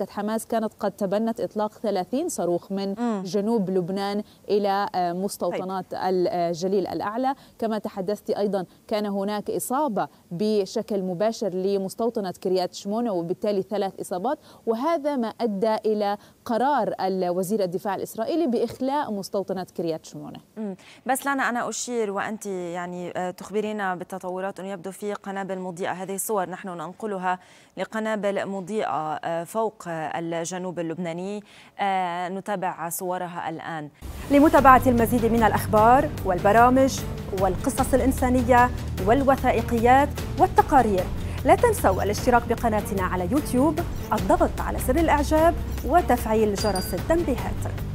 حركة حماس كانت قد تبنت إطلاق 30 صاروخ من جنوب لبنان إلى مستوطنات الجليل الأعلى. كما تحدثت أيضا كان هناك إصابة بشكل مباشر لمستوطنة كريات شمونة، وبالتالي 3 إصابات، وهذا ما أدى إلى قرار وزير الدفاع الإسرائيلي بإخلاء مستوطنة كريات شمونة. بس لنا أنا أشير وأنت يعني تخبرينا بالتطورات أنه يبدو في قنابل مضيئة. هذه الصور نحن ننقلها لقنابل مضيئة فوق الجنوب اللبناني، نتابع صورها الآن. لمتابعة المزيد من الأخبار والبرامج والقصص الإنسانية والوثائقيات والتقارير، لا تنسوا الاشتراك بقناتنا على يوتيوب، الضغط على زر الإعجاب وتفعيل جرس التنبيهات.